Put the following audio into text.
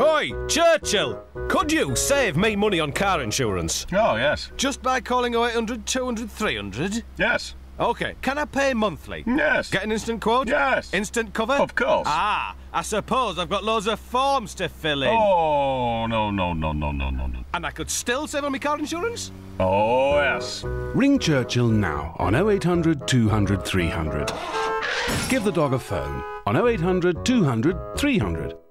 Oi, Churchill! Could you save me money on car insurance? Oh, yes. Just by calling 0800 200 300? Yes. OK, can I pay monthly? Yes. Get an instant quote? Yes. Instant cover? Of course. Ah, I suppose I've got loads of forms to fill in. Oh, no. And I could still save on my car insurance? Oh, yes. Ring Churchill now on 0800 200 300. Give the dog a phone on 0800 200 300.